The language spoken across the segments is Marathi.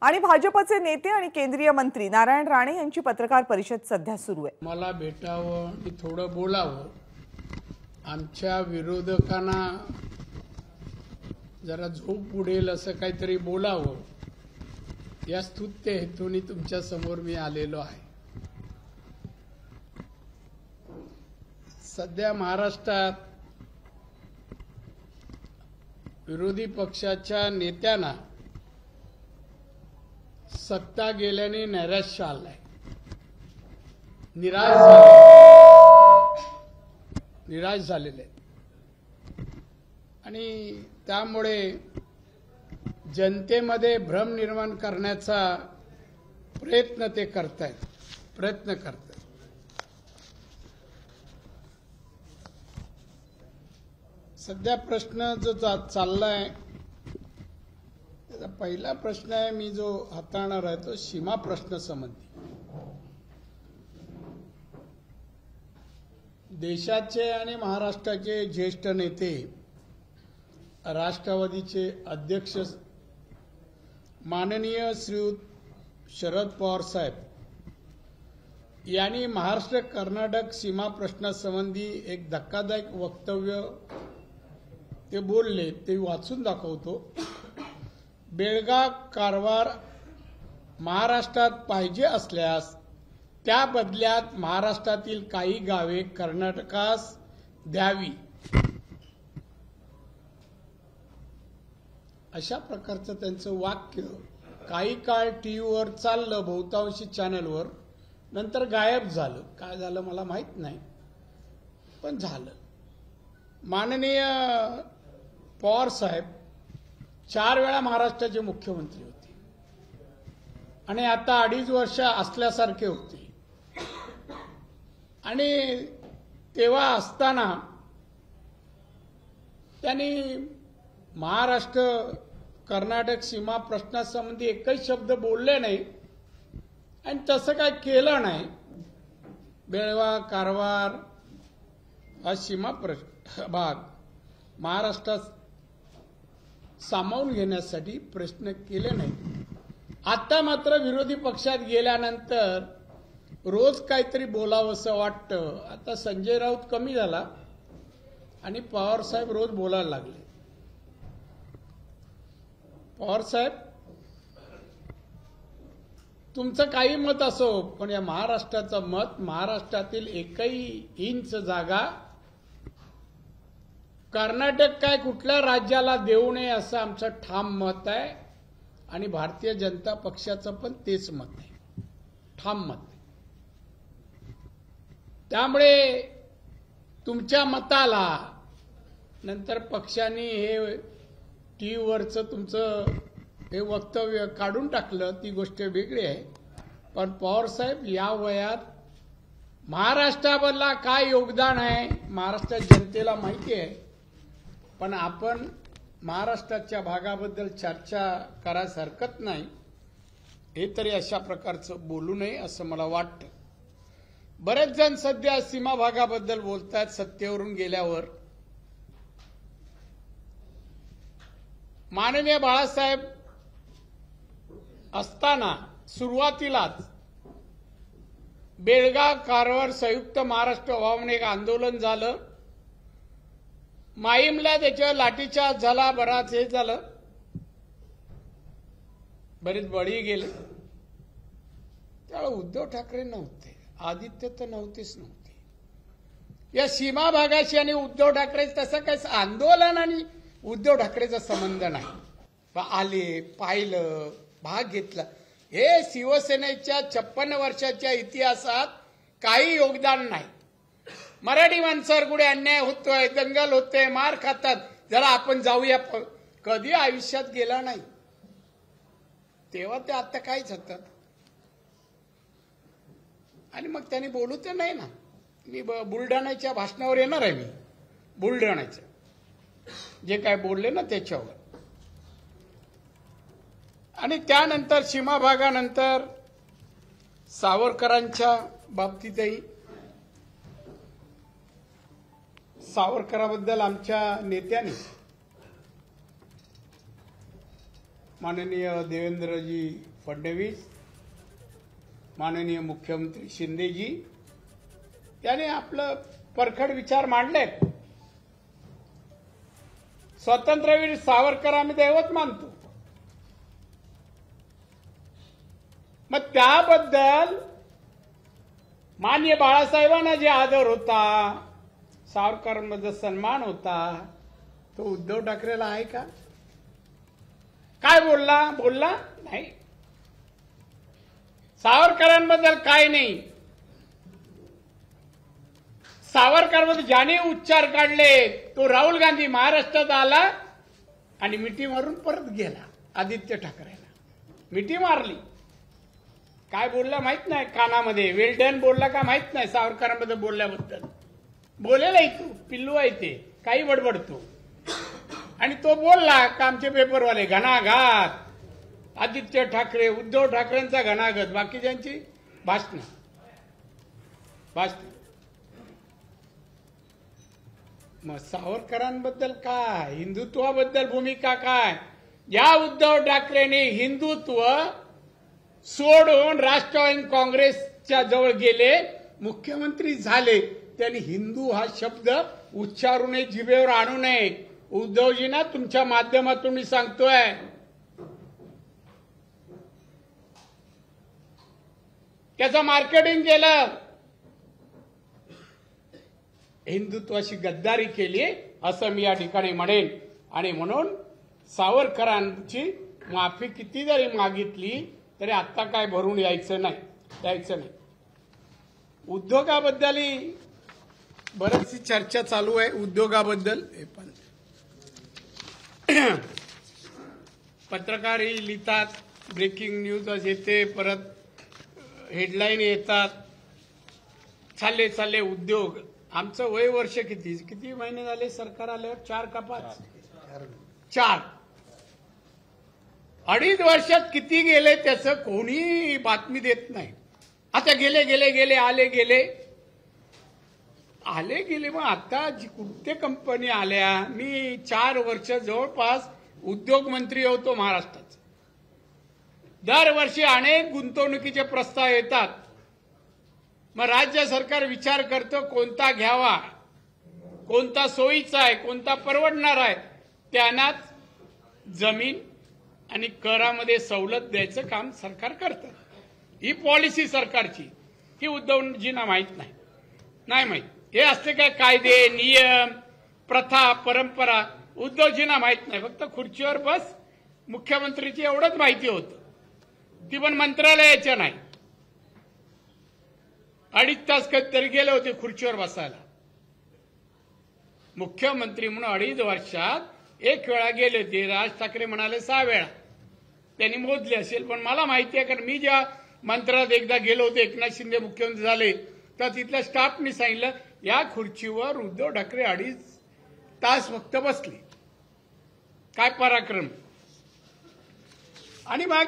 आणि भाजपचे नेते आणि केंद्रीय मंत्री नारायण राणे यांची पत्रकार परिषद सध्या सुरू आहे। मला भेटावं आणि थोडं बोलावं, आमच्या विरोधकांना जरा झोप उडेल असं काहीतरी बोलावं, या स्तुत्य हेतूने तुमच्या समोर मी आलेलो आहे। सध्या महाराष्ट्रात विरोधी पक्षाच्या नेत्यांना सत्ता गेल्याने नैराश्य आलंय, निराश झालेले आणि त्यामुळे जनतेमध्ये भ्रम निर्माण करण्याचा प्रयत्न ते करतायत। सध्या प्रश्न जो चाललाय त्याचा पहिला प्रश्न आहे, मी जो हाताळणार आहे तो सीमा प्रश्न संबंधी। देशाचे आणि महाराष्ट्राचे ज्येष्ठ नेते, राष्ट्रवादीचे अध्यक्ष माननीय श्रीयुत शरद पवार साहेब यांनी महाराष्ट्र कर्नाटक सीमा प्रश्नासंबंधी एक धक्कादायक वक्तव्य ते बोलले, ते वाचून दाखवतो। बेळगाव कारवार महाराष्ट्रात पाहिजे असल्यास त्या बदल्यात महाराष्ट्रातील काही गावे कर्नाटकास द्यावी, अशा प्रकारचं त्यांचं वाक्य काही काळ टीव्हीवर चाललं, बहुतांशी चॅनलवर, नंतर गायब झालं। काय झालं मला माहित नाही, पण झालं। माननीय पवार साहेब 4 वेळा महाराष्ट्राचे मुख्यमंत्री होते आणि आता 2.5 वर्ष असल्यासारखे होते। आणि तेव्हा असताना त्यांनी महाराष्ट्र कर्नाटक सीमा प्रश्नासंबंधी एकही शब्द बोलले नाही आणि तसं काय केलं नाही। बेळगाव कारवार हा सीमा भाग महाराष्ट्रात सामावून घेण्यासाठी प्रश्न केले नाही। आता मात्र विरोधी पक्षात गेल्यानंतर रोज काहीतरी बोलावंसं वाटतं। आता संजय राऊत कमी झाला आणि पवार साहेब रोज बोलायला लागले। पवार साहेब, तुमचं काही मत असो, पण या महाराष्ट्राचं मत, महाराष्ट्रातील एकही इंच जागा कर्नाटक काय कुठल्या राज्याला देऊ नये असं आमचं ठाम मत आहे आणि भारतीय जनता पक्षाचं पण तेच मत आहे, ठाम मत आहे। त्यामुळे तुमच्या मताला नंतर पक्षाने हे टीव्हीवरचं तुमचं हे वक्तव्य काढून टाकलं, ती गोष्ट वेगळी आहे। पण पवार साहेब, या वयात महाराष्ट्राबद्दल काय योगदान आहे महाराष्ट्र जनतेला माहिती आहे, पण आपण महाराष्ट्राच्या भागाबद्दल चर्चा करायला हरकत नाही, हे तरी अशा प्रकारचं बोलू नये असं मला वाटतं। बरेच जण सध्या सीमा भागाबद्दल बोलतात सत्तेवरून गेल्यावर। माननीय बाळासाहेब असताना सुरुवातीलाच बेळगाव कारवार संयुक्त महाराष्ट्र व्हावं म्हणून एक आंदोलन झालं। माहीमला त्याच्यावर लाठीचार्ज झाला, बराच हे झालं, बरेच बळी गेले। त्यावेळी उद्धव ठाकरे नव्हते, आदित्य तर नव्हते। या सीमा भागाशी आणि उद्धव ठाकरे तसं काही आंदोलन आणि उद्धव ठाकरेचा संबंध नाही। आले, पाहिलं, भाग घेतला, हे शिवसेनेच्या 56 वर्षाच्या इतिहासात काही योगदान नाही। मराठी माणसावर कुठे अन्याय होतोय, दंगल होते, मार खातात, जरा आपण जाऊया, कधी आयुष्यात गेला नाही। तेव्हा ते आता काहीच होतात आणि मग त्यांनी बोलू ते नाही ना। मी बुलढाण्याच्या भाषणावर येणार आहे, मी बुलढाण्याच्या जे काय बोलले ना त्याच्यावर। आणि त्यानंतर सीमा भागानंतर सावरकरांच्या बाबतीतही सावरकराबद्दल आमच्या नेत्यांनी माननीय देवेंद्रजी फडणवीस, माननीय मुख्यमंत्री शिंदेजी याने आपलं परखड विचार मांडलेत. स्वातंत्र्यवीर सावरकर आम्ही दैवत मानतो. मग त्याबद्दल माननीय बाळासाहेबांना जे आदर होता, सावरकरांमध्ये सन्मान होता, तो उद्धव ठाकरेला आहे का? काय बोलला नाही. सावरकरांबद्दल काय नाही. सावरकरमध्ये ज्याने उच्चार काढले तो राहुल गांधी महाराष्ट्रात आला आणि मिठी मारून परत गेला. आदित्य ठाकरेला मिठी मारली. काय बोलला माहित नाही. कानामध्ये वेल्डन बोलला का माहित नाही. सावरकरांबद्दल बोलल्याबद्दल बोलेला तू पिल्लू आहे ते काही बडबडतो. आणि तो बोलला का आमचे पेपरवाले घणाघात आदित्य ठाकरे उद्धव ठाकरेंचा घणाघात, बाकीच्यांची भाषण. मग सावरकरांबद्दल काय, हिंदुत्वाबद्दल भूमिका काय? या उद्धव ठाकरेंनी हिंदुत्व सोडून राष्ट्रवादी काँग्रेसच्या जवळ गेले, मुख्यमंत्री झाले, त्यांनी हिंदू हा शब्द उच्चारू नये, जिभेवर आणू नये. उद्धवजींना तुमच्या माध्यमातून मी सांगतोय, त्याचं मार्केटिंग केलं, हिंदुत्वाशी गद्दारी केली असं मी या ठिकाणी म्हणेन. आणि म्हणून सावरकरांची माफी किती जरी मागितली तरी आता काय भरून यायचं नाही. उद्योगाबद्दल बरीचशी चर्चा चालू आहे. उद्योगाबद्दल पण पत्रकारही लिहितात, ब्रेकिंग न्यूज येते, परत हेडलाईन येतात, चालले उद्योग. आमचं वय वर्ष किती महिने झाले सरकार आल्यावर? 4 का 5? 4. 2.5 वर्षात किती गेले त्याचं कोणी बातमी देत नाही. आता गेले आले गेले. मग आता कुठे कंपनी आल्या? मी 4 वर्ष जवळपास उद्योग मंत्री होतो महाराष्ट्रात. दरवर्षी अनेक गुंतवणुकीचे प्रस्ताव येतात. मग राज्य सरकार विचार करतं कोणता घ्यावा, कोणता सोयीचा आहे, कोणता परवडणार आहे. त्यांनाच जमीन आणि करामध्ये सवलत द्यायचं काम सरकार करतं. ही पॉलिसी सरकारची. ही उद्धवजींना माहित नाही माहित. हे असते काय कायदे, नियम, प्रथा, परंपरा उद्धवजींना माहित नाही. फक्त खुर्चीवर बस, मुख्यमंत्रीची एवढंच माहिती होतं. ती पण मंत्रालयाच्या नाही. 2.5 तास कधीतरी गेले होते खुर्चीवर बसायला. मुख्यमंत्री म्हणून 2.5 वर्षात 1 वेळा गेले होते. राज ठाकरे म्हणाले 6 वेळा. त्यांनी मोजले असेल, पण मला माहिती आहे, कारण मी ज्या मंत्रालयात एकदा गेलो होते, एकनाथ शिंदे मुख्यमंत्री झाले, तर तिथल्या स्टाफनी सांगितलं या खुर्चीवर उद्धव ठाकरे 2.5 तास फक्त बसले. काय पराक्रम. आणि मग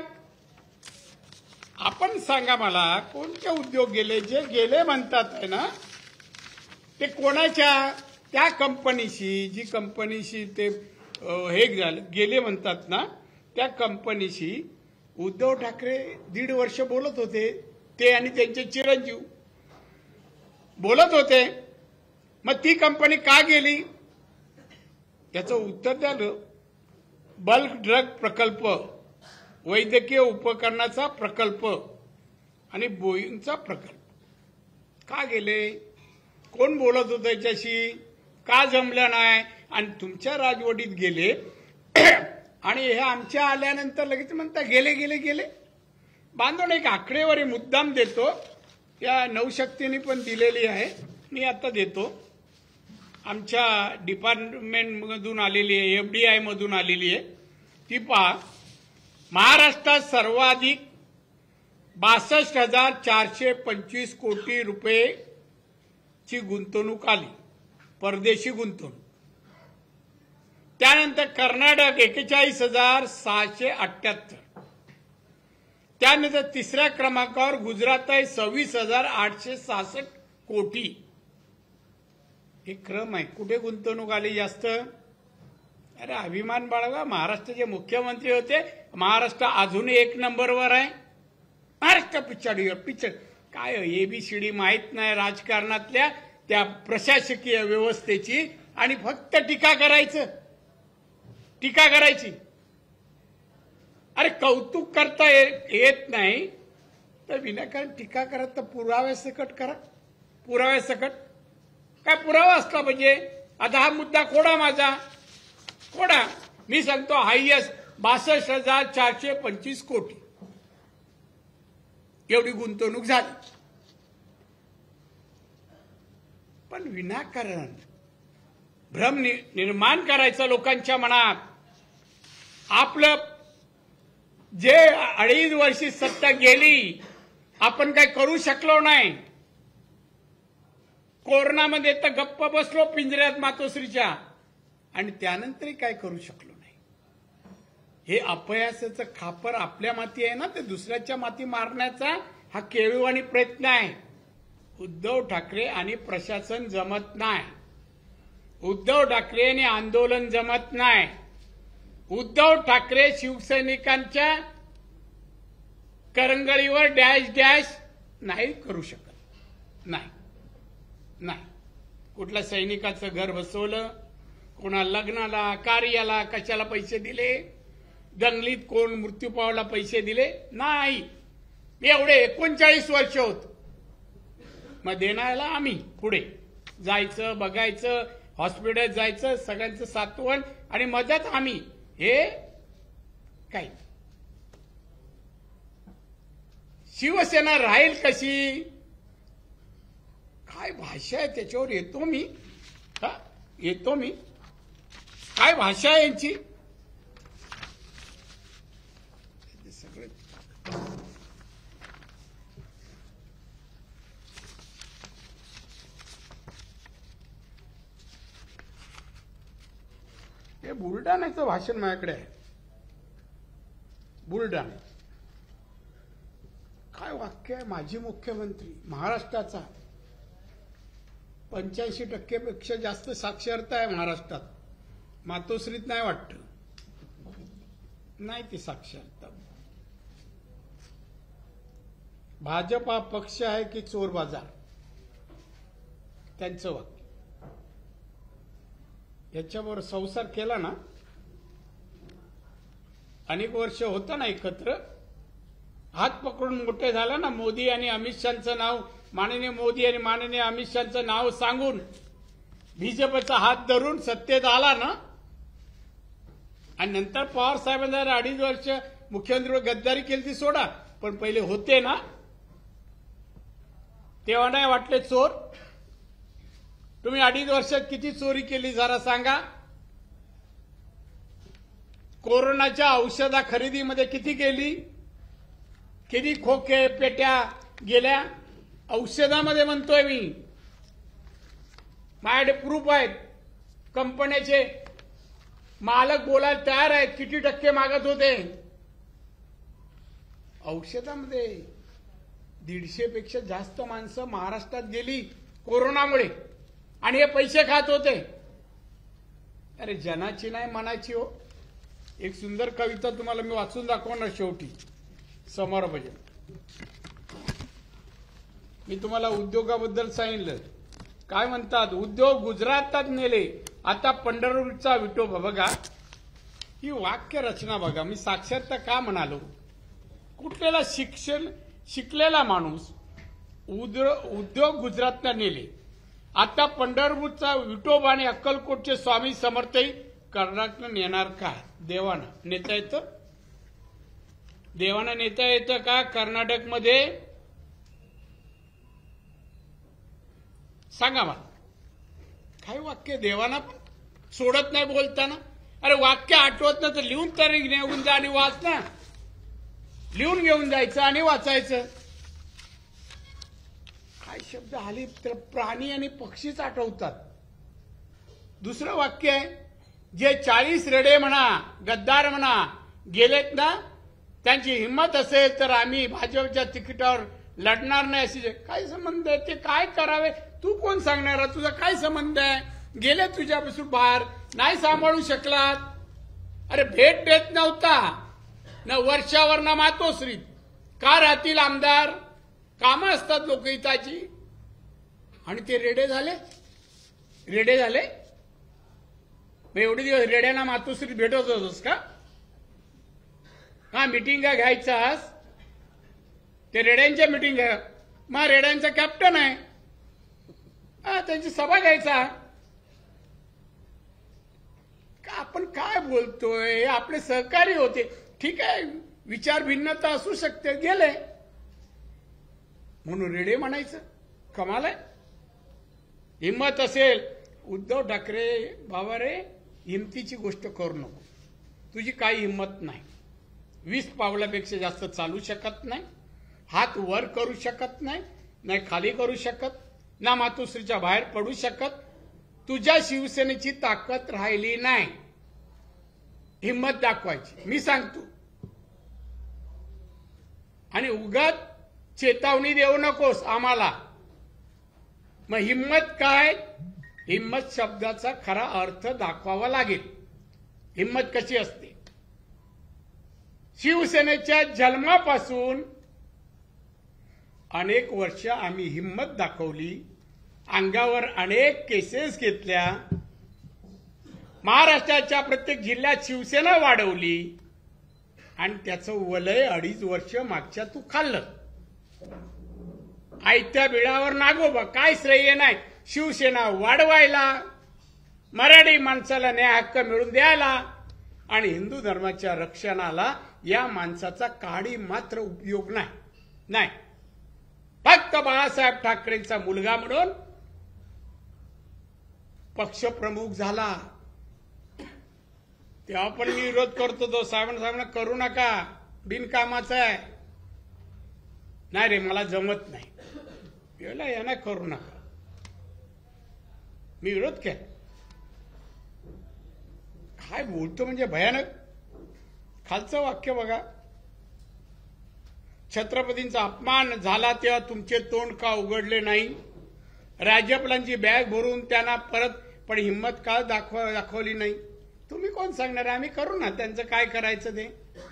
आपण सांगा मला, कोणते उद्योग गेले? जे गेले म्हणतात आहे ना, ते कोणाच्या? त्या कंपनीशी, जी कंपनीशी ते हे गेले म्हणतात ना, त्या कंपनीशी उद्धव ठाकरे 1.5 वर्ष बोलत होते. ते आणि त्यांचे चिरंजीव बोलत होते. मग ती कंपनी का गेली? त्याचं उत्तर द्यालं, बल्क ड्रग प्रकल्प, वैद्यकीय उपकरणाचा प्रकल्प आणि बोईंगचा प्रकल्प. का गेले? कोण बोलत होतं याच्याशी? का जमलं नाही? आणि तुमच्या राजवटीत गेले आणि हे आमच्या आल्यानंतर लगेच म्हणता गेले. बांधून एक आकडेवारी मुद्दाम देतो, या नवशक्तीने पण दिलेली आहे, मी आता देतो. आमच्या डिपार्टमेंटमधून आलेली आहे, FDI मधून आलेली आहे. ती पहा. महाराष्ट्रात सर्वाधिक 62,425 कोटी रुपयेची गुंतवणूक आली, परदेशी गुंतवणूक. त्यानंतर कर्नाटक 41,678. त्यानंतर 3ऱ्या क्रमांकावर गुजरात आहे 26,866 कोटी. हे क्रम आहे. कुठे गुंतवणूक आली जास्त? अरे अभिमान बाळगा, महाराष्ट्राचे मुख्यमंत्री होते. महाराष्ट्र अजूनही 1 नंबरवर आहे. महाराष्ट्र पिछड काय एबीसीडी माहित नाही राजकारणातल्या त्या प्रशासकीय व्यवस्थेची, आणि फक्त टीका करायची. अरे कौतुक करता येत नाही तर विनाकारण टीका करत तर पुराव्यासकट करा. पुराव्यासकट काय पुरावा असला पाहिजे. आता हा मुद्दा खोडा, माझा खोडा. मी सांगतो हायएस्ट 62,425 कोटी एवढी गुंतवणूक झाली. पण विनाकारण भ्रम निर्माण करायचा लोकांच्या मनात. आपलं जे 2.5 वर्षी सत्ता गेली, आपण काय करू शकलो नाही. कोरोनामध्ये तर गप्प बसलो पिंजऱ्यात मातोश्रीच्या, आणि त्यानंतरही काय करू शकलो नाही. हे अपयशाचं खापर आपल्या माती आहे ना, ते दुसऱ्याच्या माती मारण्याचा हा केविलवाणी प्रयत्न आहे. उद्धव ठाकरे आणि प्रशासन जमत नाही. उद्धव ठाकरे आणि आंदोलन जमत नाही. उद्धव ठाकरे शिवसैनिकांच्या करंगळीवर डॅश डॅश नाही करू शकत. नाही. कुठल्या सैनिकाचं घर बसवलं, कोणा लग्नाला, कार्याला कशाला पैसे दिले, दंगलीत कोण मृत्यू पावला पैसे दिले नाही. एवढे 39 वर्ष होत. मग देण्याला आम्ही पुढे जायचं, बघायचं, हॉस्पिटल जायचं, सगळ्यांचं सातवण, आणि मदत आम्ही. हे काय शिवसेना राहील कशी? काय भाषा आहे त्याच्यावर येतो मी. काय भाषा आहे यांची? सगळे हे बुलढाण्याचं भाषण माझ्याकडे आहे. बुलढाणा काय वाक्य आहे. माजी मुख्यमंत्री महाराष्ट्राचा, 85% पेक्षा जास्त साक्षरता आहे महाराष्ट्रात. मातोश्रीत नाही वाटत, नाही ती साक्षरता. भाजप हा पक्ष आहे की चोर बाजार, त्यांचं वाक्य. याच्यावर संसार केला ना, अनेक वर्ष होता ना एकत्र, हात पकडून मोठे झाला ना. मोदी आणि अमित शहाचं नाव, माननीय मोदी आणि माननीय अमित शहाचं नाव सांगून भाजपचा हात धरून सत्तेत आला ना, आणि नंतर पवार साहेबांना 2.5 वर्ष मुख्यमंत्री गद्दारी केली ती सोडा, पण पहिले होते ना तेव्हा नाही वाटले चोर? तुम्ही 2.5 वर्षात किती चोरी केली जरा सांगा. कोरोनाच्या औषधा खरेदीमध्ये किती गेली, किती खोके पेट्या गेल्या औषधामध्ये म्हणतोय मी. माझ्याकडे प्रूफ आहेत. कंपन्याचे मालक बोलायला तयार आहेत किती टक्के मागत होते औषधामध्ये. 150 पेक्षा जास्त माणसं महाराष्ट्रात गेली कोरोनामुळे, आणि हे पैसे खात होते. अरे जनाची नाही मनाची हो. एक सुंदर कविता तुम्हाला मी वाचून दाखवणार शेवटी समोर भजन. मी तुम्हाला उद्योगाबद्दल सांगितलं. काय म्हणतात, उद्योग गुजरातात नेले, आता पंढरपूरचा विठोबा. बघा ही वाक्य रचना बघा. मी साक्षरता का म्हणालो. कुठलेला शिकलेला माणूस उद्योग गुजरातला नेले, आता पंढरपूरचा विठोबा आणि अक्कलकोटचे स्वामी समर्थही कर्नाटक नेणार का? देवाना नेता येतं? देवाना नेता येतं का कर्नाटकमध्ये? सांगा मला. काही वाक्य देवाना सोडत नाही बोलताना. अरे वाक्य आठवत ना तर लिहून तरी घेऊन जा आणि वाच ना. लिहून घेऊन जायचं आणि वाचायचं. काय शब्द हल्ली तर प्राणी आणि पक्षीच आठवतात. दुसरं वाक्य आहे, जे 40 रेडे म्हणा, गद्दार म्हणा गेलेत ना, त्यांची हिंमत असेल तर आम्ही भाजपच्या तिकिटावर लढणार नाही. अशी काय संबंध आहे? ते काय करावे तू कोण सांगणार? तुझा काय संबंध आहे? गेले तुझ्यापासून बाहेर, नाही सांभाळू शकलात. अरे भेट देत नव्हता न वर्षावर ना मातोश्रीत. का राहतील आमदार? कामं असतात लोकहिताची. आणि ते रेडे झाले. मग एवढे दिवस रेड्यांना मातोश्रीत भेटत होतोस का? मिटिंगा घ्यायचास ते रेड्यांच्या मिटिंग घ्या. मग रेड्यांचा कॅप्टन आहे, त्यांची सभा घ्यायचा. आपण काय बोलतोय? आपले सहकारी होते, ठीक आहे, विचार भिन्नता असू शकते, गेले म्हणून रेडे म्हणायचं? कमाल आहे. हिंमत असेल उद्धव ठाकरे, बाबा रे, हिमतीची गोष्ट करू नको. तुझी काही हिंमत नाही. 20 पावलापेक्षा जास्त चालू शकत नाही, हात वर करू शकत नाही, नाही खाली करू शकत, ना मातोश्रीच्या बाहेर पडू शकत. तुझ्या शिवसेनेची ताकद राहिली नाही. हिंमत दाखवायची, मी सांगतो. आणि उगाच चेतावणी देऊ नकोस आम्हाला. मग हिंमत काय? हिंमत शब्दाचा खरा अर्थ दाखवावा लागेल. हिंमत कशी असते? शिवसेनेच्या जन्मापासून अनेक वर्ष आम्ही हिंमत दाखवली, अंगावर अनेक केसेस घेतल्या, महाराष्ट्राच्या प्रत्येक जिल्ह्यात शिवसेना वाढवली, आणि त्याचं वलय 2.5 वर्ष मागच्या तू खाल्लं. आयत्या बिळावर नागोबा, काय श्रेय नाही शिवसेना वाढवायला, मराठी माणसाला न्याय हक्क मिळवून द्यायला, आणि हिंदू धर्माच्या रक्षणाला या माणसाचा काडी मात्र उपयोग नाही. फक्त बाळासाहेब ठाकरेंचा मुलगा म्हणून पक्षप्रमुख झाला. तेव्हा पण मी विरोध करतो. तो साहेबांना करू नका, बिनकामाचा आहे. नाही रे, मला जमत नाही, यांना करू नका, मी विरोध केला. काय बोलतो म्हणजे भयानक. खालचं वाक्य बघा, छत्रपतींचा अपमान झाला तेव्हा तुमचे तोंड का उघडले नाही? राज्यपालांची बॅग भरून त्यांना परत पण हिंमत का दाखवली नाही? तुम्ही कोण सांगणार? आम्ही करू ना, त्यांचं काय करायचं ते.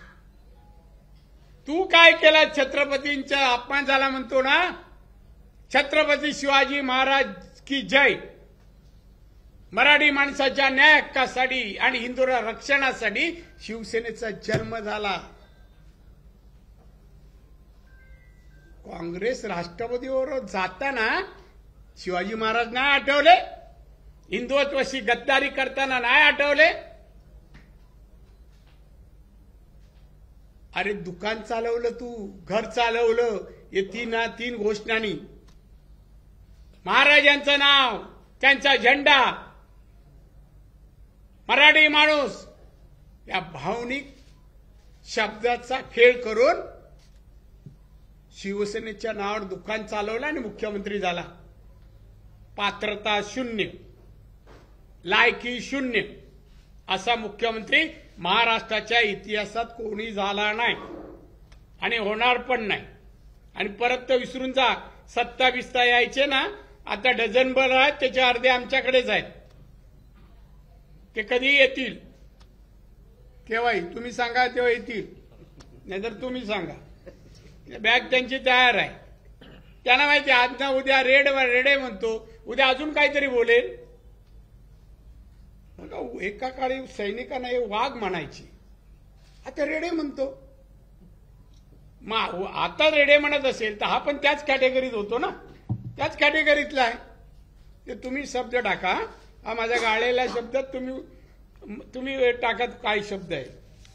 तू काय केला? छत्रपतींचा अपमान झाला म्हणतो ना. छत्रपती शिवाजी महाराज की जय. मराठी माणसाच्या न्याय हक्कासाठी आणि हिंदू रक्षणासाठी शिवसेनेचा जन्म झाला. काँग्रेस राष्ट्रवादीवर जाताना शिवाजी महाराज नाही आठवले? हिंदुत्वाशी गद्दारी करताना नाही आठवले? अरे दुकान चालवलं तू, घर चालवलं, हे तीन घोषणांनी. महाराजांचं नाव, त्यांचा झेंडा, मराठी माणूस, या भावनिक शब्दाचा खेळ करून शिवसेनेच्या नावावर दुकान चालवलं आणि मुख्यमंत्री झाला. पात्रता शून्य, लायकी शून्य असा मुख्यमंत्री महाराष्ट्राच्या इतिहासात कोणी झाला नाही आणि होणार पण नाही. आणि परत तर विसरून जा. 27 यायचे ना, आता डझनभर आहेत, त्याचे अर्धे आमच्याकडेच आहेत. ते कधी येतील? केव्हाही तुम्ही सांगा तेव्हा येतील, नाहीतर तुम्ही सांगा. बॅग त्यांची तयार आहे. त्यांना माहिती आज ना उद्या रेडे म्हणतो, उद्या अजून काहीतरी बोलेल. एका काळी सैनिकांना हे वाघ म्हणायची, आता रेडे म्हणतो. मग आता रेडे म्हणत असेल तर हा पण त्याच कॅटेगरीत होतो ना, त्याच कॅटेगरीतला आहे. ते तुम्ही शब्द टाका. हा माझ्या गाळलेल्या शब्दात तुम्ही टाका काय शब्द आहे.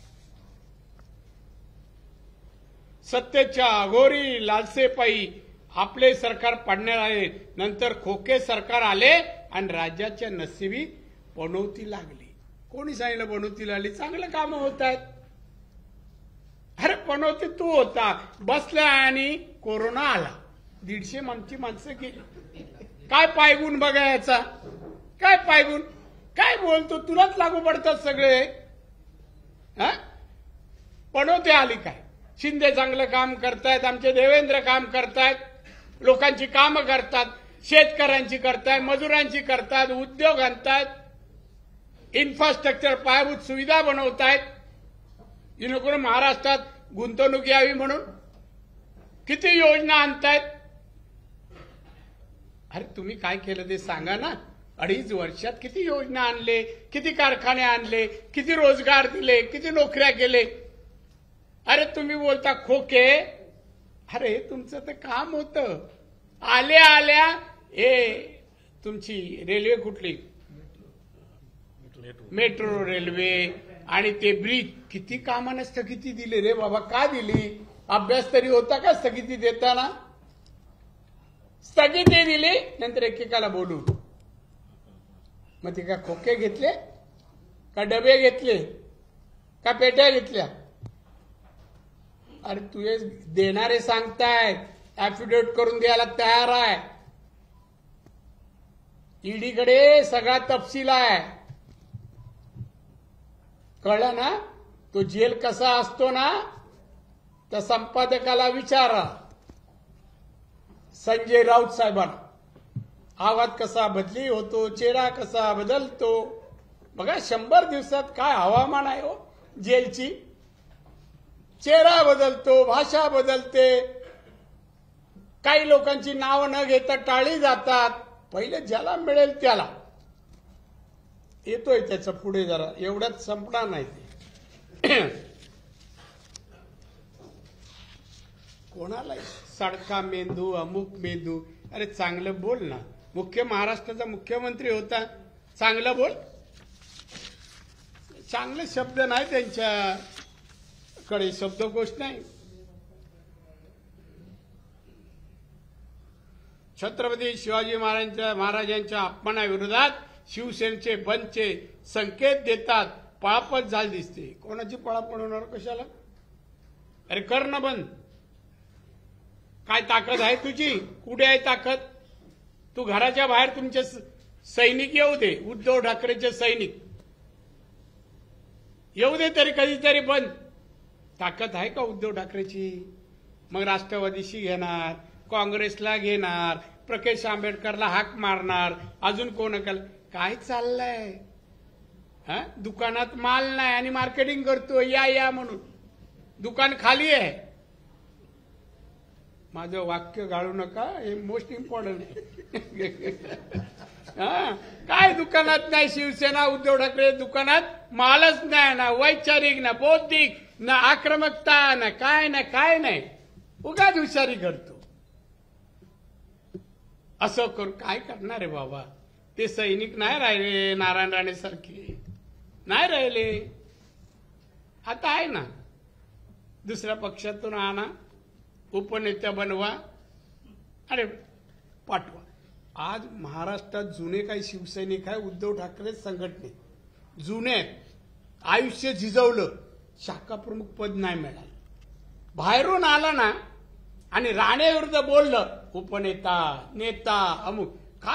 सत्तेच्या अघोरी लालसेपायी आपले सरकार पाडण्यात आले, नंतर खोके सरकार आले आणि राज्याच्या नशिबी पनौती लागली. कोणी सांगितलं पनौती लागली? चांगलं कामं होत आहेत. अरे पनौती तू होता, बसला आणि कोरोना आला, 150 माणसं गेली. काय पायगुण बघायचा? काय पायगुण? काय बोलतो? तुलाच लागू पडतात सगळे. पनौती आली काय? शिंदे चांगलं काम करतायत, आमचे देवेंद्र काम करतायत, लोकांची कामं करतात. शेतकऱ्यांची करताय, मजुरांची करतात, उद्योग आणतात, इन्फ्रास्ट्रक्चर पायाभूत सुविधा बनवतायत, जेणेकरून महाराष्ट्रात गुंतवणूक यावी म्हणून किती योजना आणतायत. अरे तुम्ही काय केलं ते सांगा ना. 2.5 वर्षात किती योजना आणले, किती कारखाने आणले, किती रोजगार दिले, किती नोकऱ्या केले. अरे तुम्ही बोलता खोके. अरे तुमचं तर काम होतं. आल्या आल्या हे तुमची रेल्वे कुठली, मेट्रो रेल्वे आणि ते ब्रिज, किती कामानं स्थगिती दिली रे बाबा. का दिली? अभ्यास तरी होता का स्थगिती देताना? स्थगिती दिली, नंतर एकेकाला बोलू. मग ते का खोके घेतले का डबे घेतले का पेट्या घेतल्या? अरे तुझे देणारे सांगतायत, ऍफिडेव्हिट करून द्यायला तयार आहे. ईडीकडे सगळा तपशील आहे. कळलं ना? तो जेल कसा असतो ना, त्या संपादकाला विचारा, संजय राऊत साहेबांना. आवाज कसा बदली होतो, चेहरा कसा बदलतो बघा. 100 दिवसात काय हवामान आहे हो जेलची. चेहरा बदलतो, भाषा बदलते. काही लोकांची नाव न घेता टाळी जातात. पहिले ज्याला मिळेल त्याला. येतोय त्याचं पुढे जरा, एवढ्यात संपणार नाही ते. कोणाला सडका मेंदू, अमुक मेंदू. अरे चांगलं बोल ना. महाराष्ट्राचा मुख्यमंत्री होता, चांगलं बोल. चांगले शब्द नाही त्यांच्याकडे, शब्दकोश नाही. छत्रपती शिवाजी महाराजांच्या अपमानाविरोधात शिवसेनेचे बंदचे संकेत देतात. पळापळ झाली दिसते. कोणाची पळापळ होणार कशाला? अरे कर ना बंद. काय ताकद आहे तुझी? कुठे आहे ताकद? तू घराच्या बाहेर तुमचे सैनिक येऊ दे, उद्धव ठाकरेचे सैनिक येऊ दे तरी कधीतरी बंद. ताकद आहे का उद्धव ठाकरेची? मग राष्ट्रवादीशी घेणार, काँग्रेसला घेणार, प्रकाश आंबेडकरला हाक मारणार, अजून कोण काय चाललंय? दुकानात माल नाही आणि मार्केटिंग करतो या या म्हणून. दुकान खाली आहे. माझं वाक्य गाळू नका, हे मोस्ट इम्पॉर्टंट आहे. काय दुकानात नाही शिवसेना, उद्धव ठाकरे दुकानात मालच नाही ना, वैचारिक ना, बौद्धिक ना, आक्रमकता ना, काय नाही. उगाच हुशारी करतो. असं करून काय करणार आहे बाबा? ते सैनिक नाही राहिले, नारायण राणे सारखे नाही राहिले. आता आहे ना, दुसऱ्या पक्षातून आणा, उपनेत्या बनवा, अरे पाठवा. आज महाराष्ट्रात जुने काही शिवसैनिक आहे उद्धव ठाकरे संघटनेत, जुने आयुष्य झिजवलं, शाखा प्रमुख पद नाही मिळालं. बाहेरून आला ना आणि राणे विरुद्ध बोललं, उपनेता, नेता, अमुक.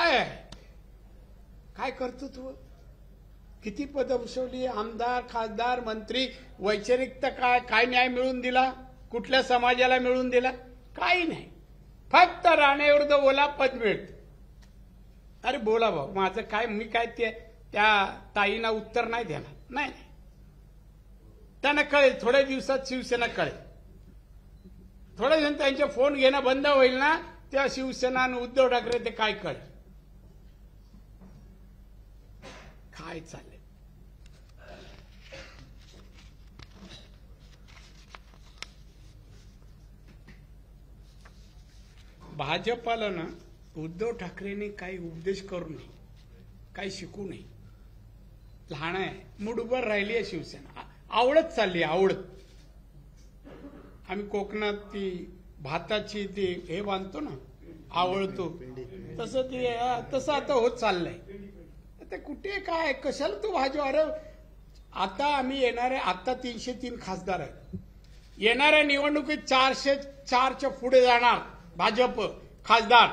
काय करतो तू? किती पद भूषवली? आमदार, खासदार, मंत्री. वैचारिकता काय न्याय मिळून दिला? कुठल्या समाजाला मिळून दिला? काही नाही. फक्त राणे विरुद्ध बोला, पद मिळत. अरे बोला भाऊ, माझं काय, मी काय त्या ताईंना उत्तर नाही देणार. नाही, त्यांना कळेल थोड्या दिवसात. शिवसेना कळेल. थोड्या दिवसांनी त्यांचे फोन घेणं बंद होईल ना, त्या शिवसेना आणि उद्धव ठाकरे ते काय कळेल. काय चाललंय? भाजपाला ना उद्धव ठाकरेंनी काही उपदेश करू नये, काही शिकू नये. लहान आहे, मुठभर राहिली आहे शिवसेना. आवडत चालली, आवडत. आम्ही कोकणात ती भाताची ती हे बांधतो ना, आवळतो, तसं आता होत चाललंय. आता कुठे काय, कशाला तू भाजप? अरे आता आम्ही येणारे, आता 303 खासदार आहेत. येणाऱ्या निवडणुकीत 404च्या पुढे जाणार भाजप खासदार.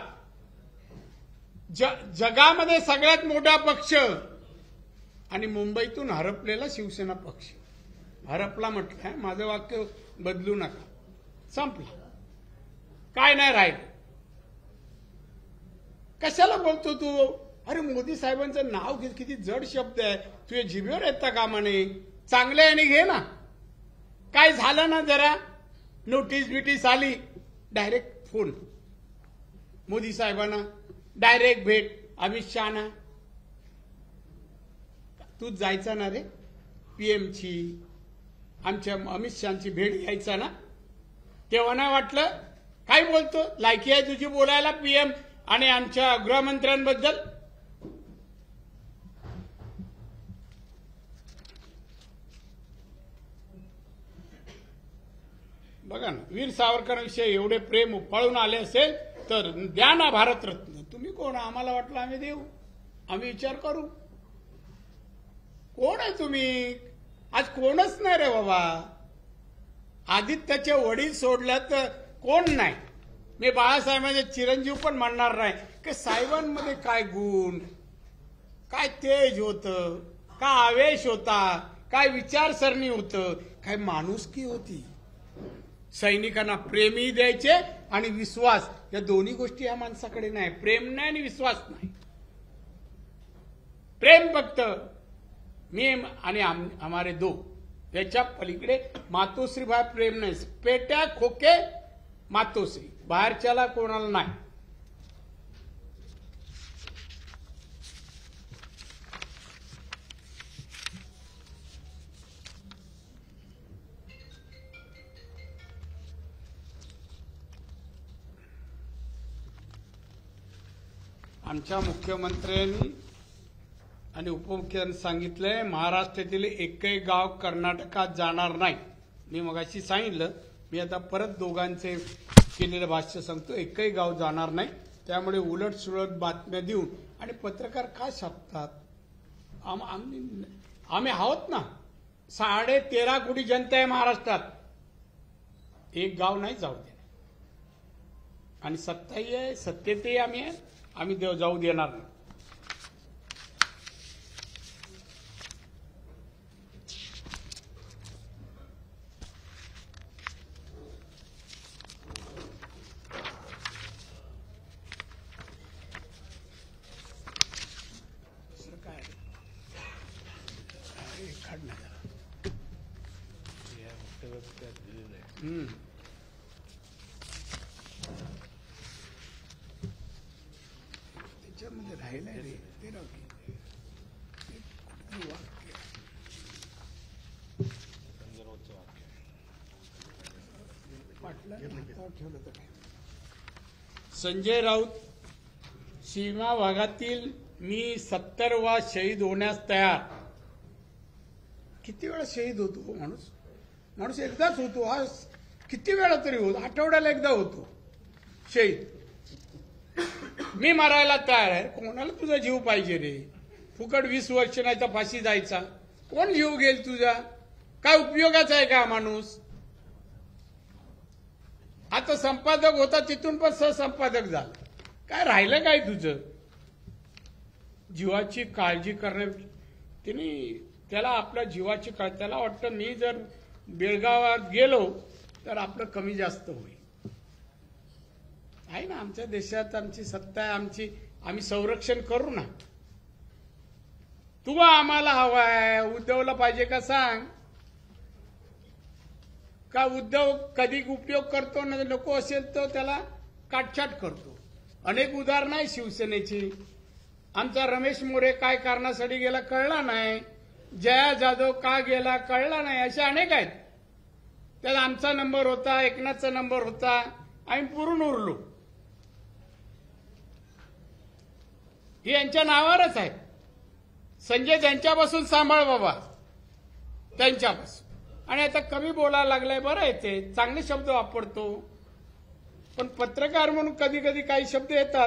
जगामध्ये सगळ्यात मोठा पक्ष आणि मुंबईतून हरपलेला शिवसेना पक्ष. हरपला म्हटलं, माझं वाक्य बदलू नका. संपला. काय नाही राहिलं. कशाला बोलतो तू? अरे मोदी साहेबांचं नाव किती जड शब्द आहे, तुझ्या जिभेवर येता कामा नये. चांगलं आहे घे ना. काय झालं ना, जरा नोटीस बिटीस आली, डायरेक्ट फोन मोदी साहेबांना, डायरेक्ट भेट अमित शहाना. तूच जायचा ना रे पीएमची, आमच्या अमित शहाची भेट घ्यायचा ना. तेव्हा नाही वाटलं? काय बोलतो? लायकी आहे तुझी बोलायला पीएम आणि आमच्या गृहमंत्र्यांबद्दल? बघा ना, वीर सावरकरांविषयी एवढे प्रेम उफाळून आले असेल तर द्या ना भारतरत्न. तुम्ही कोण? आम्हाला वाटलं आम्ही देऊ, आम्ही विचार करू. कोण आहे तुम्ही? आज कोणच नाही रे बाबा. आदित्यचे वडील सोडलं तर कोण नाही. मी बाळासाहेबांचे चिरंजीव पण म्हणणार नाही की साहेबांमध्ये काय गुण, काय तेज होतं, काय आवेश होता, काय विचारसरणी होतं, काय माणुसकी होती. सैनिकांना प्रेमही द्यायचे आणि विश्वास, या दोन्ही गोष्टी या माणसाकडे नाही. प्रेम नाही आणि विश्वास नाही. प्रेम फक्त मी आणि हमारे दो, याच्या पलीकडे मातोश्री बाहेर प्रेम नाही. पेट्या खोके मातोश्री, बाहेरच्याला कोणाला नाही. आमच्या मुख्यमंत्र्यांनी आणि उपमुख्यमंत्र्यांनी सांगितलंय महाराष्ट्रातील एकही गाव कर्नाटकात जाणार नाही. मी मगाशी सांगितलं, मी आता परत दोघांचे केलेलं भाष्य सांगतो. एकही गाव जाणार नाही. त्यामुळे उलट सुलट बातम्या देऊन आणि पत्रकार काय छापतात? आम्ही आहोत ना. 13.5 कोटी जनता आहे महाराष्ट्रात. एक गाव नाही जाऊ दे. आणि सत्ताही आहे, सत्तेतही आम्ही आहे. आम्ही जाऊ देणार नाही. त्याच्यामध्ये राहिलाय रे ते ठेवलं तर काय. संजय राऊत, सीमा भागातील मी 70वा शहीद होण्यास तयार. किती वेळा शहीद होतो माणूस? माणूस एकदाच होतो. हा किती वेळा तरी होतो, आठवड्याला एकदा होतो शहीद. मी मरायला तयार आहे. कोणाला तुझा जीव पाहिजे रे? फुकट 20 वर्ष नाही तर फाशी जायचा. कोण जीव घेईल तुझा? काय उपयोगाचा आहे का माणूस? आता संपादक होता, तिथून पण सहसंपादक झाला. काय राहिलं काय तुझं? जीवाची काळजी करणे, त्याला आपल्या जीवाची काळजी. त्याला वाटतं मी जर बेळगावात गेलो तर आपलं कमी जास्त होईल. आहे ना, आमच्या देशात आमची सत्ता आहे, आम्ही संरक्षण करू ना. तू आम्हाला हवाय, उद्धवला पाहिजे का सांग? का उद्धव कधी उपयोग करतो ना, नको असेल तर त्याला काटछाट करतो. अनेक उदाहरणं आहे शिवसेनेची. आमचा रमेश मोरे काय कारणासाठी गेला कळला नाही. जया जाधव का गेला कळला नाही. असे अनेक आहेत. त्याला आमचा नंबर होता, एकनाथचा नंबर होता, आम्ही पुरून उरलो. हे यांच्या नावावरच आहे. संजय त्यांच्यापासून सांभाळ बाबा, त्यांच्यापासून. आणि आता कमी बोलायला लागलाय. बरं येते, चांगले शब्द वापरतो. पण पत्रकार म्हणून कधी कधी काही शब्द येतात.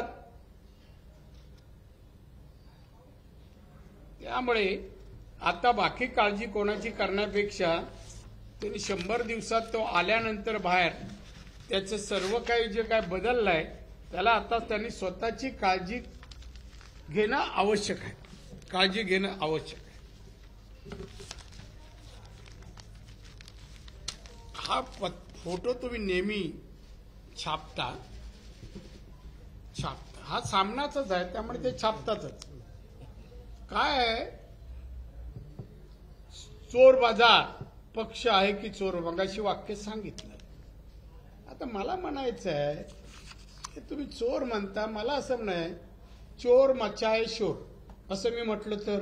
त्यामुळे आता बाकी काळजी कोणाची करण्यापेक्षा त्यांनी 100 दिवसात तो आल्यानंतर बाहेर त्याचं सर्व काही जे काय बदललंय त्याला आता त्यांनी स्वतःची काळजी घेणं आवश्यक आहे. काळजी घेणं आवश्यक आहे. हा फोटो तुम्ही नेहमी छापता. हा सामनाच आहे, त्यामुळे ते छापतातच. काय आहे, चोर बाजार पक्ष आहे की चोर, मगाशी वाक्य सांगितलं. आता मला म्हणायचं आहे की तुम्ही चोर म्हणता, मला असं म्हणाय चोर मचाए शोर असं मी म्हटलं तर,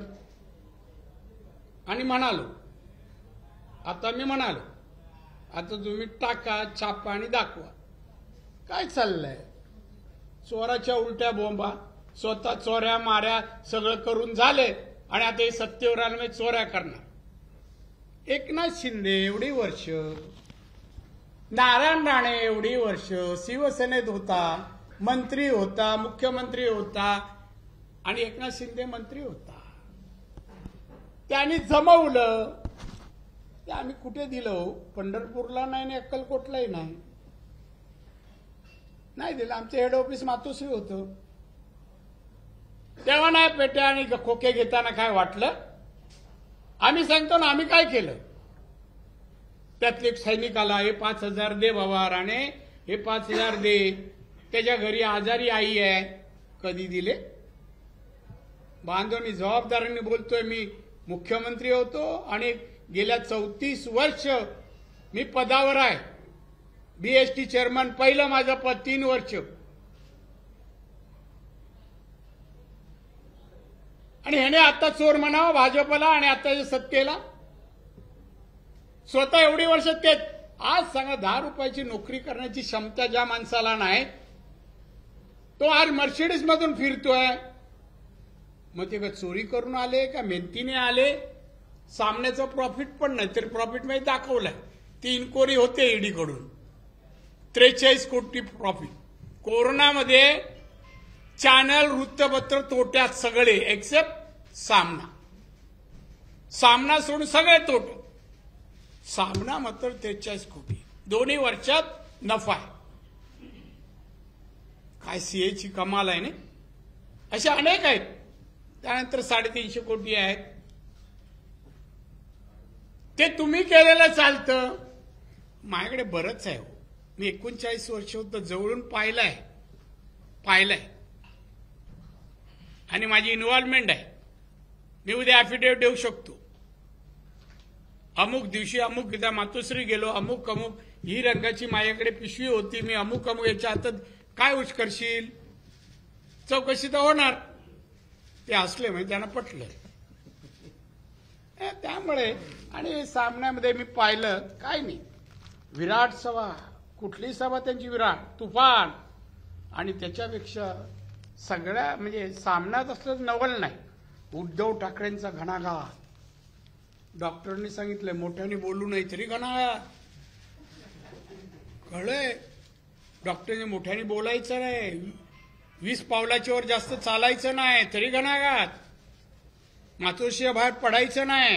आणि म्हणालो, आता मी म्हणालो, आता तुम्ही टाका, छापा आणि दाखवा काय चाललंय. चोराच्या उलट्या बोंबा, स्वतः चोऱ्या माऱ्या सगळं करून झाले आणि आता हे सत्तेवर आल्यामुळे चोऱ्या करणार. एकनाथ शिंदे एवढी वर्ष, नारायण राणे एवढी वर्ष शिवसेनेत होता, मंत्री होता, मुख्यमंत्री होता, आणि एकनाथ शिंदे मंत्री होता. त्यांनी जमवलं, ते आम्ही कुठे दिलं? पंढरपूरला नाही आणि अक्कलकोटलाही नाही दिलं. आमचं हेड ऑफिस मातोश्री होतं. तेव्हा नाही पेट्या आणि खोके घेताना काय वाटलं? आम्ही सांगतो ना आम्ही काय केलं. त्यातले एक सैनिकाला हे 5,000 दे बाबा राणे, हे 5,000 दे, त्याच्या घरी आजारी आई आहे, कधी दिले? बांधवनी जबाबदारीने बोलतोय, मी मुख्यमंत्री होतो आणि गेल्या 34 वर्ष मी पदावर आहे. बीएसटी चेअरमन पहिलं माझं पद 3 वर्ष, आणि ह्याने आता चोर म्हणावं भाजपला आणि आता सत्तेला. स्वतः एवढी वर्ष तेच. आज सांगा 10 रुपयाची नोकरी करण्याची क्षमता ज्या माणसाला नाही, तो आज मर्सिडीज मधून फिरतोय. मग ते का चोरी करून आले का मेहनतीने आले? सामन्याचं प्रॉफिट पण नाही, तर प्रॉफिट मध्ये दाखवलंय 3 कोटी होते ईडी कडून, 43 कोटी प्रॉफिट. कोरोनामध्ये चॅनल वृत्तपत्र तोट्यात सगळे एक्सेप्ट सामना. सामना सोडून सगळे तोटे. सामना मात्र 43 कोटी, दोन्ही वर्षात नफा आहे. काय सीएची कमाल आहे ना. असे अनेक आहेत. त्यानंतर 350 कोटी आहेत. ते तुम्ही केलेलं चालतं. माझ्याकडे बरंच आहे. मी 39 वर्ष होतं, जवळून पाहिलंय आणि माझी इन्व्हॉल्वमेंट आहे. मी उद्या ऍफिडेव्हिट देऊ शकतो. अमुक दिवशी अमुक इथं मातोश्री गेलो, अमुक अमुक ही रंगाची माझ्याकडे पिशवी होती, मी अमुक अमुक याच्या हातात काय उच करशील? चौकशी तर होणार. ते असले म्हणजे त्यांना पटलं. त्यामुळे आणि सामन्यामध्ये मी पाहिलं काय नाही, विराट सभा, कुठली सभा त्यांची विराट, तुफान. आणि त्याच्यापेक्षा सगळ्या म्हणजे सामन्यात असलं नवल नाही. उद्धव ठाकरेंचा घणाघात. डॉक्टरांनी सांगितलं मोठ्याने बोलू नये तरी घणाघात. कळलंय? डॉक्टरने मोठ्याने बोलायचं नाही, 20 पावलाच्या वर जास्त चालायचं नाही तरी घणाघात. मातोश्री बाहेर पडायचं नाही.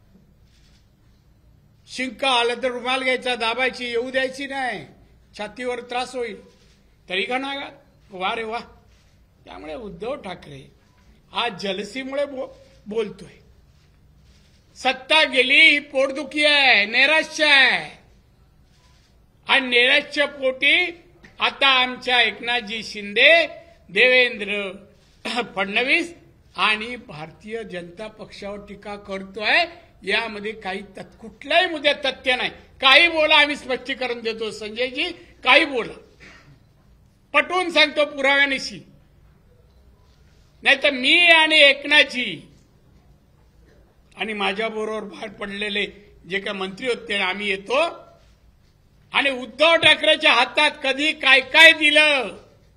शिंक आलं तर रुमाल घ्यायचा, दाबायची, येऊ द्यायची नाही, छातीवर त्रास होईल तरी घणाघात. वा रे वा. त्यामुळे उद्धव ठाकरे आज जलसीमुळे बोलतोय. सत्ता गेली ही पोटदुखी आहे, नैराश्य आहे. आणि नैराश्य पोटी आता आमच्या एकनाथजी शिंदे, देवेंद्र फडणवीस आणि भारतीय जनता पक्षावर टीका करतोय. यामध्ये काही कुठल्याही मुद्द्यात तथ्य नाही. काही बोला, आम्ही स्पष्टीकरण देतो. संजयजी काही बोला, पटवून सांगतो पुराव्यानिशी. नाही तर मी आणि एकनाथजी आणि माझ्याबरोबर बाहेर पडलेले जे काही मंत्री होते आम्ही येतो आणि उद्धव ठाकरेच्या हातात कधी काय काय दिलं,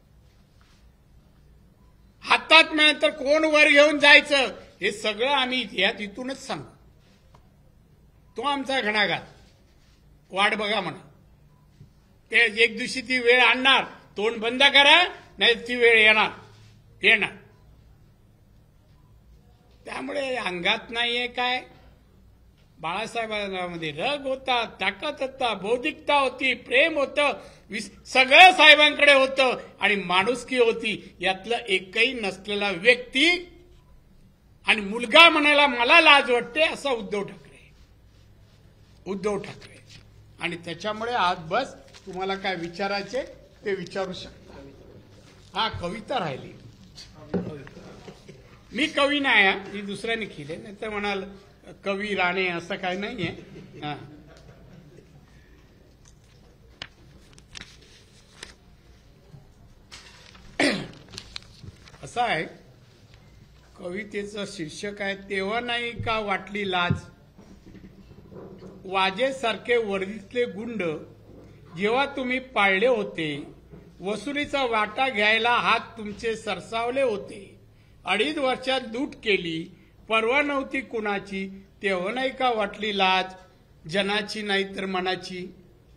हातात मिळालं कोण वर घेऊन जायचं, हे सगळं आम्ही यात इथूनच सांगू. तो आमचा घणाघात. वाट बघा म्हणा. ते एक दिवशी ती वेळ आणणार, तोंड बंद करा, नाही ती वेळ येणार. त्यामुळे अंगात नाहीये काय. बाळासाहेबांमध्ये रग होता, ताकद होता, बौद्धिकता होती, प्रेम होतं, सगळं साहेबांकडे होतं आणि माणुसकी होती. यातलं एकही नसलेला व्यक्ती आणि मुलगा म्हणायला मला लाज वाटते असा उद्धव ठाकरे. आणि त्याच्यामुळे आज बस तुम्हाला काय विचारायचे ते विचारू शकता. हा कविता राहिली. मी कवी नाही आहे, ही दुसऱ्याने केली, नाही तर म्हणाल कवी राणे असं काय नाहीये. हा असं आहे. कवितेचं शीर्षक आहे, तेव्हा नाही का वाटली लाज, वाजेसारखे वर्दीतले गुंड जेव्हा तुम्ही पाळले होते, वसुलीचा वाटा घ्यायला हात तुमचे सरसावले होते, 2.5 वर्षात लूट केली, परवा नव्हती कुणाची, तेव्हा नाही का वाटली लाज, जनाची नाही तर मनाची.